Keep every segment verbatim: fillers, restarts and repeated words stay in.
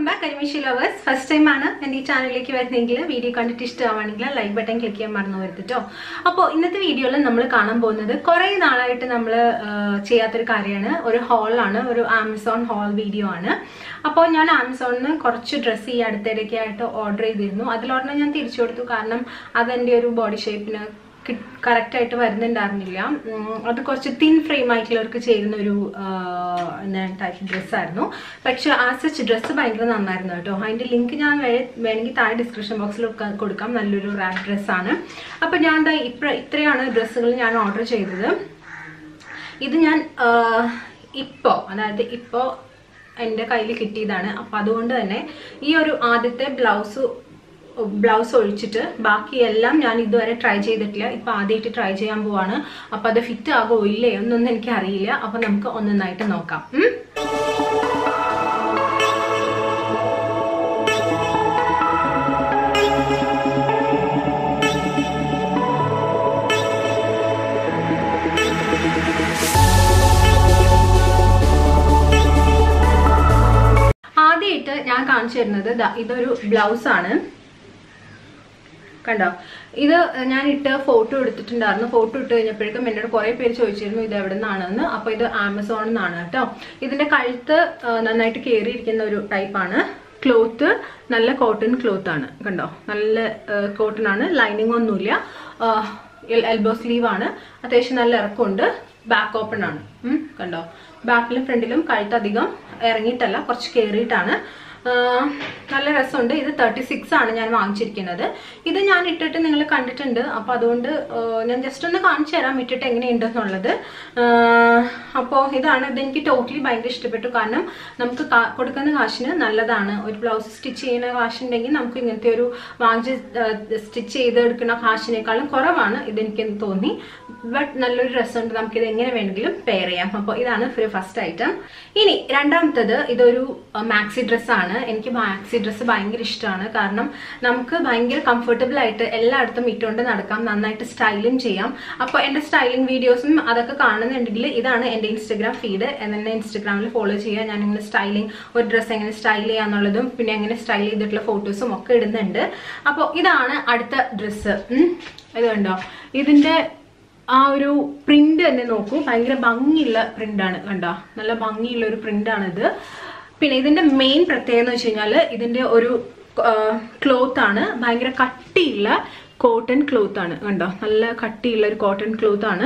welcome back Karimeshi lovers. First time ആണ് എൻ്റെ ഈ ചാനലിലേക്ക് വരുന്നെങ്കിൽ വീഡിയോ കണ്ടിട്ട് ഇഷ്ടമാണെങ്കിൽ ലൈക്ക് ബട്ടൺ ക്ലിക്ക് ചെയ്യാൻ മറന്നു വരുത്തിട്ടോ. അപ്പോൾ ഇന്നത്തെ വീഡിയോയിൽ നമ്മൾ കാണാൻ പോകുന്നത് കുറേ നാളായിട്ട് നമ്മൾ ചെയ്യാത്തൊരു കാര്യമാണ്. ഒരു ഹോളാണ്, ഒരു ആമസോൺ ഹോൾ വീഡിയോ ആണ്. അപ്പോൾ ഞാൻ ആമസോണിൽ നിന്ന് കുറച്ച് ഡ്രസ്സ് ഈ അടുത്തിടയ്ക്കായിട്ട് ഓർഡർ ചെയ്തിരുന്നു. അതിലൊരെണ്ണം ഞാൻ തിരിച്ചു കൊടുത്തു, കാരണം അതെൻ്റെ ഒരു ബോഡി ഷേപ്പിന് കറക്റ്റായിട്ട് വരുന്നുണ്ടായിരുന്നില്ല. അത് കുറച്ച് തിൻ ഫ്രെയിം ആയിട്ടുള്ളവർക്ക് ചേരുന്ന ഒരു എന്താണ് ടൈപ്പ് ഡ്രസ്സായിരുന്നു. പക്ഷെ ആ സച്ച് ഡ്രസ്സ് ഭയങ്കര നന്നായിരുന്നു കേട്ടോ. അതിൻ്റെ ലിങ്ക് ഞാൻ വേണമെങ്കിൽ താഴെ ഡിസ്ക്രിപ്ഷൻ ബോക്സിൽ കൊടുക്കാം. നല്ലൊരു റാപ്പ് ഡ്രസ്സാണ്. അപ്പം ഞാൻ എന്താ ഇപ്പ ഇത്രയാണ് ഡ്രസ്സുകൾ ഞാൻ ഓർഡർ ചെയ്തത്. ഇത് ഞാൻ ഇപ്പോൾ അതായത് ഇപ്പോൾ എൻ്റെ കയ്യിൽ കിട്ടിയതാണ്. അപ്പം അതുകൊണ്ട് തന്നെ ഈ ഒരു ആദ്യത്തെ ബ്ലൗസ് ബ്ലൗസ് ഒഴിച്ചിട്ട് ബാക്കിയെല്ലാം ഞാൻ ഇതുവരെ ട്രൈ ചെയ്തിട്ടില്ല. ഇപ്പം ആദ്യമായിട്ട് ട്രൈ ചെയ്യാൻ പോവാണ്. അപ്പം അത് ഫിറ്റ് ആകോ ഇല്ലേ എന്നൊന്നും എനിക്ക് അറിയില്ല. അപ്പം നമുക്ക് ഒന്നൊന്നായിട്ട് നോക്കാം. ആദ്യമായിട്ട് ഞാൻ കാണിച്ചു തരുന്നത് ഇതൊരു ബ്ലൗസാണ്. കണ്ടോ, ഇത് ഞാൻ ഇട്ട് ഫോട്ടോ എടുത്തിട്ടുണ്ടായിരുന്നു. ഫോട്ടോ ഇട്ട് കഴിഞ്ഞപ്പോഴേക്കും എന്നോട് കുറേ പേര് ചോദിച്ചിരുന്നു ഇത് എവിടെ നിന്നാണെന്ന്. അപ്പോൾ ഇത് ആമസോണിൽ നിന്നാണ് കേട്ടോ. ഇതിൻ്റെ കഴുത്ത് നന്നായിട്ട് കയറിയിരിക്കുന്ന ഒരു ടൈപ്പാണ്. ക്ലോത്ത് നല്ല കോട്ടൺ ക്ലോത്ത് ആണ്. കണ്ടോ, നല്ല കോട്ടൺ ആണ്. ലൈനിങ് ഒന്നുമില്ല. എൽബോ സ്ലീവ് ആണ്. അത്യാവശ്യം നല്ല ഇറക്കമുണ്ട്. ബാക്ക് ഓപ്പൺ ആണ്. കണ്ടോ, ബാക്കിലും ഫ്രണ്ടിലും കഴുത്ത് അധികം ഇറങ്ങിയിട്ടല്ല, കുറച്ച് കയറിയിട്ടാണ്. നല്ല രസമുണ്ട്. ഇത് തേർട്ടി സിക്സ് ആണ് ഞാൻ വാങ്ങിച്ചിരിക്കുന്നത്. ഇത് ഞാൻ ഇട്ടിട്ട് നിങ്ങൾ കണ്ടിട്ടുണ്ട്. അപ്പോൾ അതുകൊണ്ട് ഞാൻ ജസ്റ്റ് ഒന്ന് കാണിച്ചു തരാം ഇട്ടിട്ട് എങ്ങനെയുണ്ടെന്നുള്ളത്. അപ്പോൾ ഇതാണ്. ഇതെനിക്ക് ടോട്ടലി ഭയങ്കര ഇഷ്ടപ്പെട്ടു. കാരണം നമുക്ക് കൊടുക്കുന്ന കാശിന് നല്ലതാണ്. ഒരു ബ്ലൗസ് സ്റ്റിച്ച് ചെയ്യുന്ന കാശുണ്ടെങ്കിൽ നമുക്ക് ഇങ്ങനത്തെ ഒരു വാങ്ങിച്ച് സ്റ്റിച്ച് ചെയ്തെടുക്കുന്ന കാശിനേക്കാളും കുറവാണ് ഇതെനിക്ക് തോന്നി. ബട്ട് നല്ലൊരു രസമുണ്ട്. നമുക്കിത് എങ്ങനെ വേണമെങ്കിലും പെയർ ചെയ്യാം. അപ്പോൾ ഇതാണ് ഫസ്റ്റ് ഐറ്റം. ഇനി രണ്ടാമത്തത് ഇതൊരു മാക്സി ഡ്രസ്സാണ്. എനിക്ക് മാക്സി ഡ്രസ്സ് ഭയങ്കര ഇഷ്ടമാണ്. കാരണം നമുക്ക് ഭയങ്കര കംഫർട്ടബിൾ ആയിട്ട് എല്ലായിടത്തും ഇട്ടുകൊണ്ട് നടക്കാം, നന്നായിട്ട് സ്റ്റൈലും ചെയ്യാം. അപ്പോൾ എൻ്റെ സ്റ്റൈലിംഗ് വീഡിയോസും അതൊക്കെ കാണുന്നുണ്ടെങ്കിൽ ഇതാണ് എൻ്റെ ഇൻസ്റ്റഗ്രാം ഫീഡ്. എന്നെ ഇൻസ്റ്റഗ്രാമിൽ ഫോളോ ചെയ്യുക. ഞാനിങ്ങനെ സ്റ്റൈലിംഗ്, ഒരു ഡ്രസ്സ് എങ്ങനെ സ്റ്റൈൽ ചെയ്യാന്നുള്ളതും പിന്നെ എങ്ങനെ സ്റ്റൈൽ ചെയ്തിട്ടുള്ള ഫോട്ടോസും ഒക്കെ ഇടുന്നുണ്ട്. അപ്പോൾ ഇതാണ് അടുത്ത ഡ്രസ്സ്. ഇത് കണ്ടോ, ഇതിൻ്റെ ആ ഒരു പ്രിന്റ് തന്നെ നോക്കൂ. ഭയങ്കര ഭംഗിയുള്ള പ്രിന്റാണ്. കണ്ടോ, നല്ല ഭംഗിയുള്ള ഒരു പ്രിന്റാണിത്. പിന്നെ ഇതിന്റെ മെയിൻ പ്രത്യേകത എന്ന് വെച്ച് കഴിഞ്ഞാൽ ഇതിന്റെ ഒരു ക്ലോത്ത് ആണ്. ഭയങ്കര കട്ടിയുള്ള കോട്ടൺ ക്ലോത്ത് ആണ്. കണ്ടോ, നല്ല കട്ടിയുള്ള ഒരു കോട്ടൺ ക്ലോത്ത് ആണ്.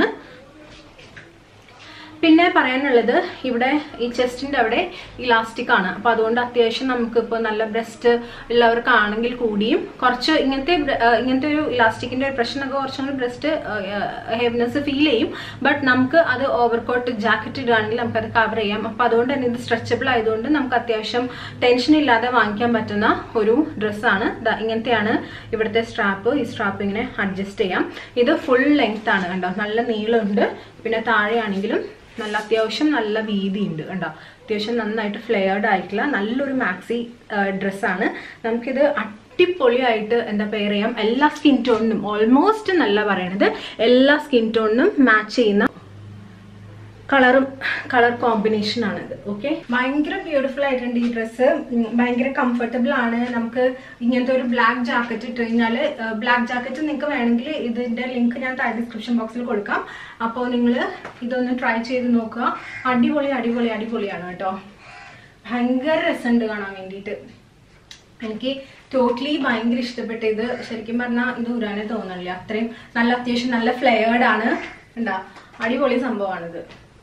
പിന്നെ പറയാനുള്ളത് ഇവിടെ ഈ ചെസ്റ്റിന്റെ അവിടെ ഇലാസ്റ്റിക് ആണ്. അപ്പൊ അതുകൊണ്ട് അത്യാവശ്യം നമുക്ക് ഇപ്പോൾ നല്ല ബ്രസ്റ്റ് ഉള്ളവർക്കാണെങ്കിൽ കൂടിയും കുറച്ച് ഇങ്ങനത്തെ ഇങ്ങനത്തെ ഒരു ഇലാസ്റ്റിക്കിന്റെ ഒരു പ്രശ്നമൊക്കെ കുറച്ചും കൂടി ബ്രസ്റ്റ് ഹെവിനെസ് ഫീൽ ചെയ്യും. ബട്ട് നമുക്ക് അത് ഓവർകോട്ട് ജാക്കറ്റ് ഇടുകയാണെങ്കിൽ നമുക്കത് കവർ ചെയ്യാം. അപ്പൊ അതുകൊണ്ട് തന്നെ ഇത് സ്ട്രെച്ചബിൾ ആയതുകൊണ്ട് നമുക്ക് അത്യാവശ്യം ടെൻഷൻ ഇല്ലാതെ വാങ്ങിക്കാൻ പറ്റുന്ന ഒരു ഡ്രസ്സാണ്. ഇങ്ങനത്തെയാണ് ഇവിടുത്തെ സ്ട്രാപ്പ്. ഈ സ്ട്രാപ്പ് ഇങ്ങനെ അഡ്ജസ്റ്റ് ചെയ്യാം. ഇത് ഫുൾ ലെങ്ത് ആണ്. കണ്ടോ, നല്ല നീളമുണ്ട്. പിന്നെ താഴെയാണെങ്കിലും നല്ല അത്യാവശ്യം നല്ല വീതിയുണ്ട്. കണ്ടോ, അത്യാവശ്യം നന്നായിട്ട് ഫ്ലെയർഡ് ആയിട്ടുള്ള നല്ലൊരു മാക്സി ഡ്രസ്സാണ്. നമുക്കിത് അടിപൊളിയായിട്ട് എന്താ പെയർ ചെയ്യാം. എല്ലാ സ്കിൻ ടോണിനും, ഓൾമോസ്റ്റ് നല്ല പറയണത് എല്ലാ സ്കിൻ ടോണിനും മാച്ച് ചെയ്യുന്ന കളറും കളർ കോമ്പിനേഷൻ ആണിത്. ഓക്കെ, ഭയങ്കര ബ്യൂട്ടിഫുൾ ആയിട്ടുണ്ട് ഈ ഡ്രസ്സ്. ഭയങ്കര കംഫർട്ടബിൾ ആണ്. നമുക്ക് ഇങ്ങനത്തെ ഒരു ബ്ലാക്ക് ജാക്കറ്റ് ഇട്ട് കഴിഞ്ഞാൽ, ബ്ലാക്ക് ജാക്കറ്റ് നിങ്ങൾക്ക് വേണമെങ്കിൽ ഇതിന്റെ ലിങ്ക് ഞാൻ താഴെ ഡിസ്ക്രിപ്ഷൻ ബോക്സിൽ കൊടുക്കാം. അപ്പോൾ നിങ്ങൾ ഇതൊന്ന് ട്രൈ ചെയ്ത് നോക്കുക. അടിപൊളി അടിപൊളി അടിപൊളിയാണ് കേട്ടോ. ഭയങ്കര രസമുണ്ട് കാണാൻ വേണ്ടിയിട്ട്. എനിക്ക് ടോട്ടലി ഭയങ്കര ഇഷ്ടപ്പെട്ട ഇത്. ശരിക്കും പറഞ്ഞാൽ ഇത് ഊരാനേ തോന്നില്ല. അത്രയും നല്ല അത്യാവശ്യം നല്ല ഫ്ലെയർഡ് ആണ്. ഉണ്ടാ, അടിപൊളി സംഭവമാണിത്.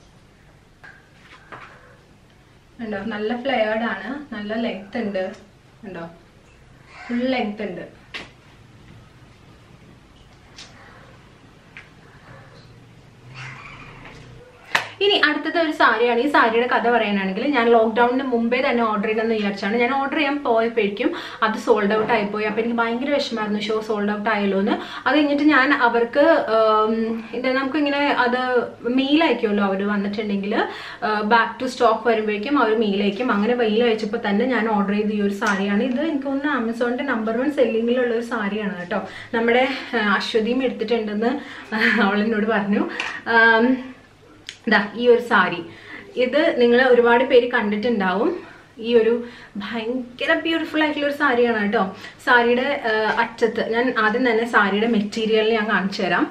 ഉണ്ടോ, നല്ല ഫ്ലെയർഡ് ആണ്. നല്ല ലെങ്ത് ഉണ്ട്. ഉണ്ടോ, ഫുൾ ലെങ്ത് ഉണ്ട്. ഇനി അടുത്തത് ഒരു സാരിയാണ്. ഈ സാരിയുടെ കഥ പറയാനാണെങ്കിൽ ഞാൻ ലോക്ക്ഡൌണിന് മുമ്പേ തന്നെ ഓർഡർ ചെയ്തെന്ന് വിചാരിച്ചാണ്. ഞാൻ ഓർഡർ ചെയ്യാൻ പോയപ്പോഴേക്കും അത് സോൾഡ് ഔട്ട് ആയിപ്പോയി. അപ്പോൾ എനിക്ക് ഭയങ്കര വിഷമമായിരുന്നു, ഷോ സോൾഡ് ഔട്ട് ആയല്ലോ എന്ന്. അത് കഴിഞ്ഞിട്ട് ഞാൻ അവർക്ക് ഇത് നമുക്കിങ്ങനെ അത് മെയിൽ അയക്കുമല്ലോ അവർ വന്നിട്ടുണ്ടെങ്കിൽ, ബാക്ക് ടു സ്റ്റോക്ക് വരുമ്പോഴേക്കും അവർ മെയിൽ അയക്കും. അങ്ങനെ മെയിൽ അയച്ചപ്പോൾ തന്നെ ഞാൻ ഓർഡർ ചെയ്ത ഈ ഒരു സാരിയാണ്. ഇത് എനിക്ക് തോന്നുന്നു ആമസോണിൻ്റെ നമ്പർ വൺ സെല്ലിങ്ങിലുള്ള ഒരു സാരിയാണ് കേട്ടോ. നമ്മുടെ അശ്വതിയും എടുത്തിട്ടുണ്ടെന്ന് അവളെന്നോട് പറഞ്ഞു. ഇതാ ഈ ഒരു സാരി, ഇത് നിങ്ങൾ ഒരുപാട് പേര് കണ്ടിട്ടുണ്ടാവും. ഈ ഒരു ഭയങ്കര ബ്യൂട്ടിഫുൾ ആയിട്ടുള്ള ഒരു സാരിയാണ് കേട്ടോ. സാരിയുടെ അറ്റത്ത് ഞാൻ ആദ്യം തന്നെ സാരിയുടെ മെറ്റീരിയൽ ഞാൻ കാണിച്ചു തരാം.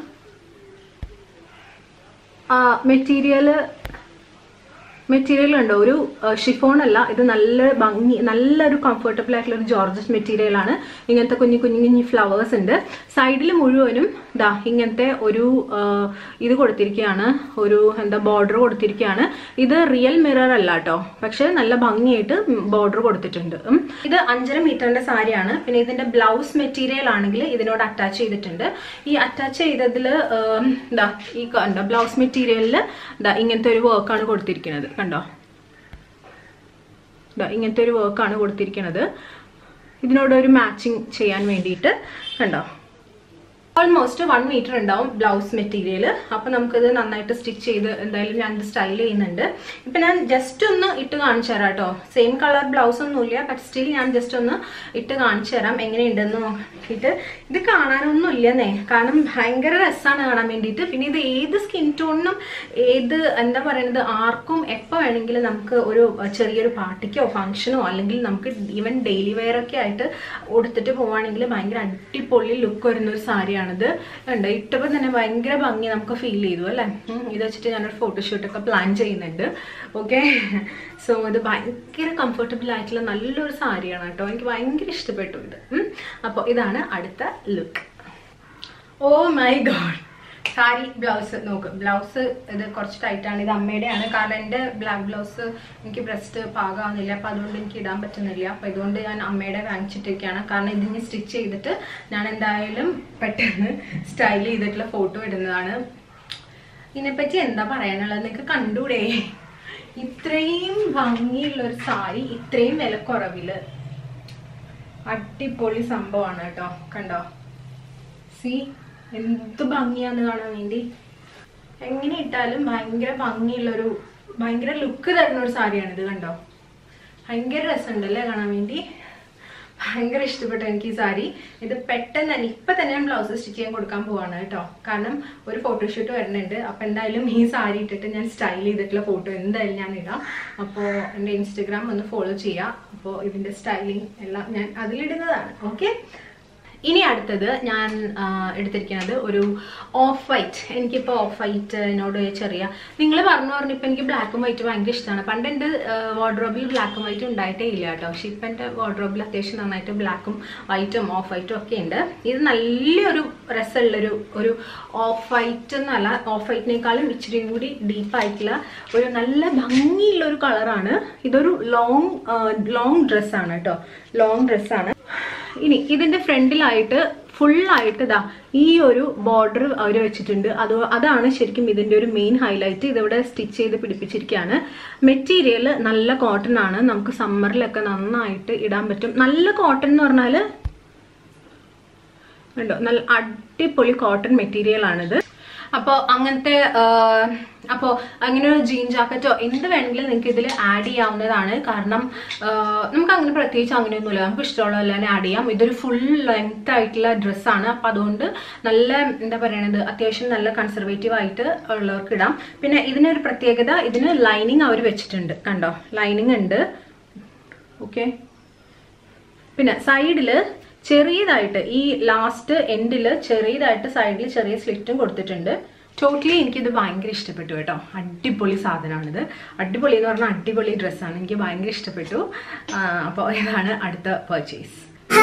മെറ്റീരിയല് മെറ്റീരിയൽ ഉണ്ടോ, ഒരു ഷിഫോൺ അല്ല, ഇത് നല്ല ഭംഗി നല്ലൊരു കംഫർട്ടബിൾ ആയിട്ടുള്ള ഒരു ജോർജസ് മെറ്റീരിയൽ ആണ്. ഇങ്ങനത്തെ കുഞ്ഞു കുഞ്ഞു കുഞ്ഞു ഫ്ലവേഴ്സ് ഉണ്ട്. സൈഡിൽ മുഴുവനും ദാ ഇങ്ങനത്തെ ഒരു ഇത് കൊടുത്തിരിക്കുകയാണ്, ഒരു എന്താ ബോർഡർ കൊടുത്തിരിക്കുകയാണ്. ഇത് റിയൽ മിറർ അല്ല കേട്ടോ, പക്ഷെ നല്ല ഭംഗിയായിട്ട് ബോർഡർ കൊടുത്തിട്ടുണ്ട്. ഇത് അഞ്ചര മീറ്ററിന്റെ സാരിയാണ്. പിന്നെ ഇതിന്റെ ബ്ലൗസ് മെറ്റീരിയൽ ആണെങ്കിൽ ഇതിനോട് അറ്റാച്ച് ചെയ്തിട്ടുണ്ട്. ഈ അറ്റാച്ച് ചെയ്തതില് ദാ ഈ കണ്ടോ ബ്ലൗസ് മെറ്റീരിയലില് ദാ ഇങ്ങനത്തെ ഒരു വർക്കാണ് കൊടുത്തിരിക്കുന്നത്. കണ്ടോ, ഇങ്ങനത്തെ ഒരു വർക്കാണ് കൊടുത്തിരിക്കുന്നത് ഇതിനോട് ഒരു മാച്ചിങ് ചെയ്യാൻ വേണ്ടിയിട്ട്. കണ്ടോ, ഓൾമോസ്റ്റ് വൺ മീറ്റർ ഉണ്ടാവും ബ്ലൗസ് മെറ്റീരിയൽ. അപ്പൊ നമുക്കിത് നന്നായിട്ട് സ്റ്റിച്ച് ചെയ്ത് എന്തായാലും ഞാൻ സ്റ്റൈൽ ചെയ്യുന്നുണ്ട്. ഇപ്പൊ ഞാൻ ജസ്റ്റ് ഒന്ന് ഇട്ട് കാണിച്ചു തരാം കേട്ടോ. സെയിം കളർ ബ്ലൗസ് ഒന്നുമില്ല, ബട്ട് സ്റ്റിൽ ഞാൻ ജസ്റ്റ് ഒന്ന് ഇട്ട് കാണിച്ചു തരാം എങ്ങനെയുണ്ടെന്ന് നോക്കിയിട്ട്. ഇത് കാണാനൊന്നും ഇല്ലെന്നേ, കാരണം ഭയങ്കര രസമാണ് കാണാൻ വേണ്ടിയിട്ട്. പിന്നെ ഇത് ഏത് സ്കിൻ ടോണിനും ഏത് എന്താ പറയുന്നത് ആർക്കും എപ്പോൾ വേണമെങ്കിലും നമുക്ക് ഒരു ചെറിയൊരു പാർട്ടിക്കോ ഫംഗ്ഷനോ അല്ലെങ്കിൽ നമുക്ക് ഈവൻ ഡെയിലി വെയർ ഒക്കെ ആയിട്ട് കൊടുത്തിട്ട് പോവുകയാണെങ്കിൽ ഭയങ്കര അടിപൊളി ലുക്ക് വരുന്ന ഒരു സാരിയാണ്. ത് ഉണ്ട് ഇട്ടപ്പോൾ തന്നെ ഭയങ്കര ഭംഗി നമുക്ക് ഫീൽ ചെയ്തു അല്ലേ. ഇത് വെച്ചിട്ട് ഞാനൊരു ഫോട്ടോഷൂട്ടൊക്കെ പ്ലാൻ ചെയ്യുന്നുണ്ട്. ഓക്കെ, സോ ഇത് ഭയങ്കര കംഫർട്ടബിൾ ആയിട്ടുള്ള നല്ലൊരു സാരിയാണ് കേട്ടോ. എനിക്ക് ഭയങ്കര ഇഷ്ടപ്പെട്ടു ഇത്. അപ്പോൾ ഇതാണ് അടുത്ത look. Oh my god, sari blouse നോക്ക്. ബ്ലൗസ് ഇത് കുറച്ച് ടൈറ്റാണ്. ഇത് അമ്മയുടെയാണ്, കാരണം എൻ്റെ ബ്ലാക്ക് ബ്ലൗസ് എനിക്ക് ബ്രസ്റ്റ് പാകാവുന്നില്ല, അപ്പം അതുകൊണ്ട് എനിക്ക് ഇടാൻ പറ്റുന്നില്ല. അപ്പം ഇതുകൊണ്ട് ഞാൻ അമ്മയുടെ വാങ്ങിച്ചിട്ടൊക്കെയാണ്. കാരണം ഇതിന് സ്റ്റിച്ച് ചെയ്തിട്ട് ഞാൻ എന്തായാലും പെട്ടെന്ന് സ്റ്റൈൽ ചെയ്തിട്ടുള്ള ഫോട്ടോ ഇടുന്നതാണ്. ഇതിനെപ്പറ്റി എന്താ പറയാനുള്ളത് നിങ്ങൾക്ക് കണ്ടൂടെ? ഇത്രയും ഭംഗിയുള്ളൊരു സാരി ഇത്രയും വിലക്കുറവില് അടിപൊളി സംഭവമാണ് കേട്ടോ. കണ്ടോ, സി എന്ത് ഭംഗിയാന്ന് കാണാൻ വേണ്ടി. എങ്ങനെ ഇട്ടാലും ഭയങ്കര ഭംഗിയുള്ളൊരു ഭയങ്കര ലുക്ക് തരുന്ന ഒരു സാരിയാണ് ഇത്. കണ്ടോ, ഭയങ്കര രസമുണ്ടല്ലേ കാണാൻ വേണ്ടി. ഭയങ്കര ഇഷ്ടപ്പെട്ടു എനിക്ക് ഈ സാരി. ഇത് പെട്ടെന്ന് തന്നെ ഇപ്പം തന്നെ ഞാൻ ബ്ലൗസ് സ്റ്റിച്ച് ചെയ്യാൻ കൊടുക്കാൻ പോവാണ് കേട്ടോ. കാരണം ഒരു ഫോട്ടോഷൂട്ട് വരുന്നുണ്ട്. അപ്പം എന്തായാലും ഈ സാരി ഇട്ടിട്ട് ഞാൻ സ്റ്റൈൽ ചെയ്തിട്ടുള്ള ഫോട്ടോ എന്തായാലും ഞാൻ ഇടാം. അപ്പോൾ എൻ്റെ ഇൻസ്റ്റഗ്രാം ഒന്ന് ഫോളോ ചെയ്യാം. അപ്പോൾ ഇതിൻ്റെ സ്റ്റൈലിങ് എല്ലാം ഞാൻ അതിലിടുന്നതാണ്. ഓക്കെ, ഇനി അടുത്തത് ഞാൻ എടുത്തിരിക്കുന്നത് ഒരു ഓഫ് വൈറ്റ്. എനിക്കിപ്പോൾ ഓഫ് വൈറ്റിനോട് ചെറിയ നിങ്ങൾ പറഞ്ഞു പറഞ്ഞിപ്പോൾ എനിക്ക് ബ്ലാക്കും വൈറ്റ് ഭയങ്കര ഇഷ്ടമാണ്. പണ്ട് എൻ്റെ വാർഡ്രോബിൽ ബ്ലാക്കും വൈറ്റും ഉണ്ടായിട്ടേ ഇല്ല കേട്ടോ. പക്ഷെ ഇപ്പം എൻ്റെ വാർഡ്രോബിൽ അത്യാവശ്യം നന്നായിട്ട് ബ്ലാക്കും വൈറ്റും ഓഫ് വൈറ്റും ഒക്കെ ഉണ്ട്. ഇത് നല്ലൊരു രസമുള്ളൊരു ഒരു ഓഫ് വൈറ്റ് എന്നല്ല, ഓഫ് വൈറ്റിനേക്കാളും ഇച്ചിരി കൂടി ഡീപ്പായിട്ടുള്ള ഒരു നല്ല ഭംഗിയുള്ള ഒരു കളറാണ്. ഇതൊരു ലോങ് ലോങ് ഡ്രസ്സാണ് കേട്ടോ, ലോങ് ഡ്രസ്സാണ്. ഇനി ഇതിന്റെ ഫ്രണ്ടിലായിട്ട് ഫുള്ളായിട്ട് ഇതാ ഈ ഒരു ബോർഡർ അവർ വെച്ചിട്ടുണ്ട്. അത് അതാണ് ശരിക്കും ഇതിന്റെ ഒരു മെയിൻ ഹൈലൈറ്റ്. ഇതിവിടെ സ്റ്റിച്ച് ചെയ്ത് പിടിപ്പിച്ചിരിക്കുകയാണ്. മെറ്റീരിയൽ നല്ല കോട്ടൺ ആണ്, നമുക്ക് സമ്മറിലൊക്കെ നന്നായിട്ട് ഇടാൻ പറ്റും. നല്ല കോട്ടൺ എന്ന് പറഞ്ഞാൽ ഉണ്ടോ, നല്ല അടിപൊളി കോട്ടൺ മെറ്റീരിയൽ ആണിത്. അപ്പോൾ അങ്ങനത്തെ അപ്പോൾ അങ്ങനെ ഒരു ജീൻ ജാക്കറ്റോ എന്ത് വേണമെങ്കിലും നിങ്ങൾക്ക് ഇതിൽ ആഡ് ചെയ്യാവുന്നതാണ്. കാരണം നമുക്ക് അങ്ങനെ പ്രത്യേകിച്ച് അങ്ങനെയൊന്നുമില്ല, നമുക്ക് ഇഷ്ടമുള്ളതെല്ലാം ആഡ് ചെയ്യാം. ഇതൊരു ഫുൾ ലെങ്ത് ആയിട്ടുള്ള ഡ്രസ്സാണ്. അപ്പം അതുകൊണ്ട് നല്ല എന്താ പറയണത് അത്യാവശ്യം നല്ല കൺസർവേറ്റീവ് ആയിട്ട് ഉള്ളവർക്ക് ഇടാം. പിന്നെ ഇതിനൊരു പ്രത്യേകത, ഇതിന് ലൈനിങ് അവർ വെച്ചിട്ടുണ്ട്. കണ്ടോ, ലൈനിങ് ഉണ്ട്. ഓക്കെ, പിന്നെ സൈഡിൽ ചെറിയതായിട്ട് ഈ ലാസ്റ്റ് എൻഡിൽ ചെറിയതായിട്ട് സൈഡിൽ ചെറിയ സ്ലിറ്റും കൊടുത്തിട്ടുണ്ട്. ടോട്ടലി എനിക്കിത് ഭയങ്കര ഇഷ്ടപ്പെട്ടു കേട്ടോ. അടിപൊളി സാധനമാണിത്. അടിപൊളി എന്ന് പറഞ്ഞാൽ അടിപൊളി ഡ്രസ്സാണ്, എനിക്ക് ഭയങ്കര ഇഷ്ടപ്പെട്ടു. അപ്പോൾ ഇതാണ് അടുത്ത പർച്ചേസ്.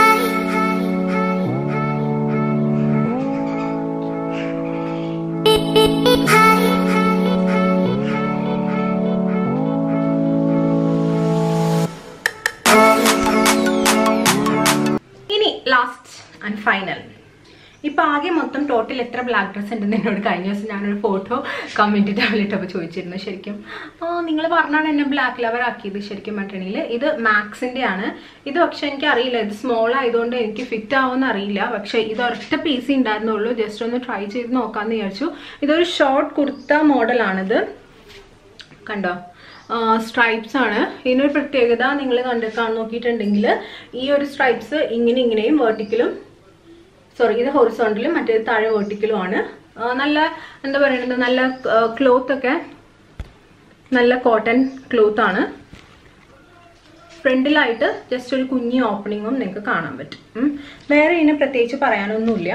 ഇനി ലാസ്റ്റ് ആൻഡ് ഫൈനൽ. ഇപ്പം ആകെ മൊത്തം ടോട്ടൽ എത്ര ബ്ലാക്ക് ഡ്രസ്സ് ഉണ്ടെന്ന് എന്നോട് കഴിഞ്ഞ ദിവസം ഞാനൊരു ഫോട്ടോ കമൻറ്റ് ടാബിലിട്ടപ്പോൾ ചോദിച്ചിരുന്നു. ശരിക്കും നിങ്ങൾ പറഞ്ഞാണ് എന്നെ ബ്ലാക്ക് ലവർ ആക്കിയത്. ശരിക്കും പറഞ്ഞിട്ടുണ്ടെങ്കിൽ ഇത് മാക്സിൻ്റെ ആണ്. ഇത് പക്ഷെ എനിക്ക് അറിയില്ല, ഇത് സ്മോൾ ആയതുകൊണ്ട് എനിക്ക് ഫിറ്റ് ആവുമെന്ന് അറിയില്ല. പക്ഷേ ഇത് ഒരൊറ്റ പീസ് ഉണ്ടായിരുന്നുള്ളൂ. ജസ്റ്റ് ഒന്ന് ട്രൈ ചെയ്ത് നോക്കാമെന്ന് വിചാരിച്ചു. ഇതൊരു ഷോർട്ട് കുർത്ത മോഡലാണിത്. കണ്ടോ, സ്ട്രൈപ്സ് ആണ്. ഇതിനൊരു പ്രത്യേകത നിങ്ങൾ കണ്ടിട്ടാണ് നോക്കിയിട്ടുണ്ടെങ്കിൽ ഈ ഒരു സ്ട്രൈപ്സ് ഇങ്ങനെ ഇങ്ങനെയും വേർട്ടിക്കലും സോറി ഇത് ഹൊറിസോണ്ടലും മറ്റേത് താഴെ വേർട്ടിക്കലും ആണ്. നല്ല എന്താ പറയുന്നത് നല്ല ക്ലോത്ത് ഒക്കെ നല്ല കോട്ടൺ ക്ലോത്ത് ആണ്. ഫ്രണ്ടിലായിട്ട് ജസ്റ്റ് ഒരു കുഞ്ഞി ഓപ്പണിങ്ങും നിങ്ങൾക്ക് കാണാൻ പറ്റും. വേറെ ഇതിനെ പ്രത്യേകിച്ച് പറയാനൊന്നുമില്ല.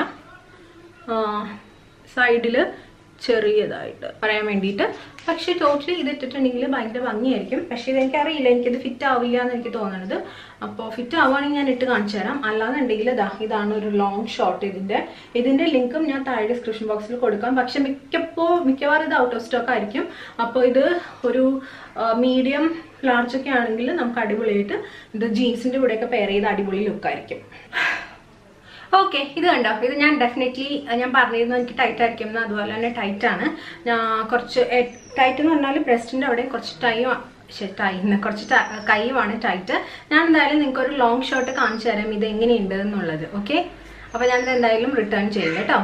സൈഡിൽ ചെറിയതായിട്ട് പറയാൻ വേണ്ടിയിട്ട്. പക്ഷേ ടോട്ടലി ഇത് ഇട്ടിട്ടുണ്ടെങ്കിൽ ഭയങ്കര ഭംഗിയായിരിക്കും. പക്ഷേ ഇതെനിക്കറിയില്ല, എനിക്കിത് ഫിറ്റ് ആവില്ല എന്ന് എനിക്ക് തോന്നുന്നത്. അപ്പോൾ ഫിറ്റ് ആവുകയാണെങ്കിൽ ഞാൻ ഇട്ട് കാണിച്ചു തരാം. അല്ലാന്നുണ്ടെങ്കിൽ ഇതാ ഇതാണ് ഒരു ലോങ് ഷോർട്ട്. ഇതിൻ്റെ ഇതിൻ്റെ ലിങ്കും ഞാൻ താഴെ ഡിസ്ക്രിപ്ഷൻ ബോക്സിൽ കൊടുക്കാം. പക്ഷെ മിക്കപ്പോൾ മിക്കവാറും ഇത് ഔട്ട് ഓഫ് സ്റ്റോക്ക് ആയിരിക്കും. അപ്പോൾ ഇത് ഒരു മീഡിയം ലാർജ് ഒക്കെ ആണെങ്കിൽ നമുക്ക് അടിപൊളിയായിട്ട് ഇത് ജീൻസിൻ്റെ കൂടെയൊക്കെ പെയർ ചെയ്ത് അടിപൊളി ലുക്കായിരിക്കും. ഓക്കെ, ഇത് കണ്ടോ, ഇത് ഞാൻ ഡെഫിനറ്റ്ലി ഞാൻ പറഞ്ഞിരുന്നു എനിക്ക് ടൈറ്റ് ആയിരിക്കും എന്ന്. അതുപോലെ തന്നെ ടൈറ്റ് ആണ്. ഞാൻ കുറച്ച് ടൈറ്റ് എന്ന് പറഞ്ഞാൽ ബ്രസ്റ്റിൻ്റെ അവിടെ കുറച്ച് ടൈം ടൈന്ന് കുറച്ച് കൈയുമാണ് ടൈറ്റ്. ഞാൻ എന്തായാലും നിങ്ങൾക്ക് ഒരു ലോങ് ഷോട്ട് കാണിച്ചു തരാം ഇത് എങ്ങനെയുണ്ട് എന്നുള്ളത്. ഓക്കെ, അപ്പോൾ ഞാനിത് എന്തായാലും റിട്ടേൺ ചെയ്യും കേട്ടോ.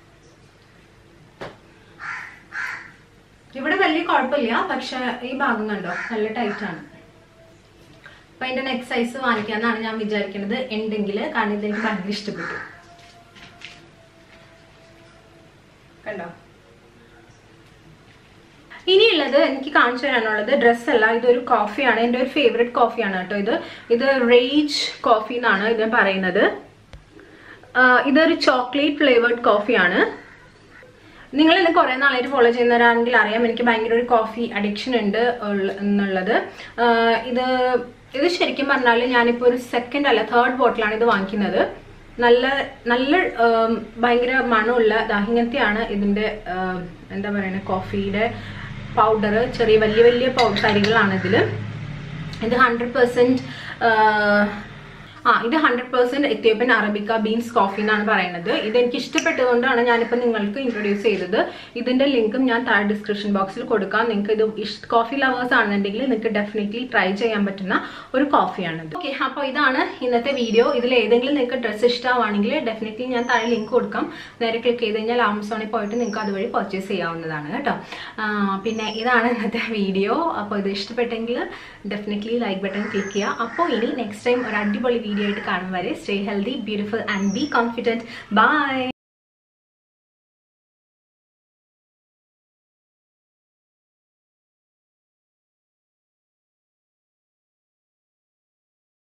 ഇവിടെ വലിയ കുഴപ്പമില്ല, പക്ഷെ ഈ ഭാഗം കണ്ടോ നല്ല ടൈറ്റ് ആണ്. അപ്പൊ അതിന്റെ നെക്സ്റ്റ് സൈസ് വാങ്ങിക്കാന്നാണ് ഞാൻ വിചാരിക്കുന്നത് ഉണ്ടെങ്കിൽ. കാരണം ഇതെനിക്ക് ഭയങ്കര ഇഷ്ടപ്പെട്ടു. കണ്ടോ, ഇനിയുള്ളത് എനിക്ക് കാണിച്ചു തരാനുള്ളത് ഡ്രസ്സല്ല, ഇതൊരു കോഫിയാണ്. എൻ്റെ ഒരു ഫേവറേറ്റ് കോഫിയാണ് കേട്ടോ ഇത്. ഇത് റേജ് കോഫി എന്നാണ് ഇത് പറയുന്നത്. ഇതൊരു ചോക്ലേറ്റ് ഫ്ലേവേർഡ് കോഫിയാണ്. നിങ്ങൾ എന്നെ കുറേ നാളായിട്ട് ഫോളോ ചെയ്യുന്നവരാണെങ്കിൽ അറിയാം എനിക്ക് ഭയങ്കര ഒരു കോഫി അഡിക്ഷൻ ഉണ്ട് എന്നുള്ളത്. ഇത് ഇത് ശരിക്കും പറഞ്ഞാൽ ഞാനിപ്പോൾ ഒരു സെക്കൻഡ് അല്ല തേർഡ് ബോട്ടിലാണ് ഇത് വാങ്ങിക്കുന്നത്. നല്ല നല്ല ഭയങ്കര മണമുള്ള ഇങ്ങനത്തെയാണ് ഇതിൻ്റെ എന്താ പറയുക കോഫിയുടെ പൗഡർ. ചെറിയ വലിയ വലിയ പൗഡർ തരികളാണ് ഇതിൽ. ഇത് ഹൺഡ്രഡ് പെർസെൻറ്റ് ആ ഇത് hundred percent Ethiopian arabica beans coffee എന്നാണ് പറയുന്നത്. ഇതെനിക്ക് ഇഷ്ടപ്പെട്ടതുകൊണ്ടാണ് ഞാനിപ്പോൾ നിങ്ങൾക്ക് ഇൻട്രൊഡ്യൂസ് ചെയ്തത്. ഇതിൻ്റെ ലിങ്കും ഞാൻ താഴെ ഡിസ്ക്രിപ്ഷൻ ബോക്സിൽ കൊടുക്കാം. നിങ്ങൾക്ക് ഇത് ഇഷ്ട കോഫി ലവേഴ്സ് ആണെന്നുണ്ടെങ്കിൽ നിങ്ങൾക്ക് ഡെഫിനറ്റ്ലി ട്രൈ ചെയ്യാൻ പറ്റുന്ന ഒരു കോഫിയാണിത്. ഓക്കെ, അപ്പോൾ ഇതാണ് ഇന്നത്തെ വീഡിയോ. ഇതിൽ ഏതെങ്കിലും നിങ്ങൾക്ക് ഡ്രസ്സ് ഇഷ്ടമാണെങ്കിൽ ഡെഫിനറ്റ്ലി ഞാൻ താഴെ ലിങ്ക് കൊടുക്കാം. നേരെ ക്ലിക്ക് ചെയ്ത് കഴിഞ്ഞാൽ ആമസോണിൽ പോയിട്ട് നിങ്ങൾക്ക് അതുവഴി പർച്ചേസ് ചെയ്യാവുന്നതാണ് കേട്ടോ. പിന്നെ ഇതാണ് ഇന്നത്തെ വീഡിയോ. അപ്പോൾ ഇത് ഇഷ്ടപ്പെട്ടെങ്കിൽ ഡെഫിനറ്റ്ലി ലൈക്ക് ബട്ടൺ ക്ലിക്ക് ചെയ്യുക. അപ്പോൾ ഇനി നെക്സ്റ്റ് ടൈം ഒരു അടിപൊളി വീഡിയോ ആയിട്ട് കാണും വരെ stay healthy, beautiful and be confident. By.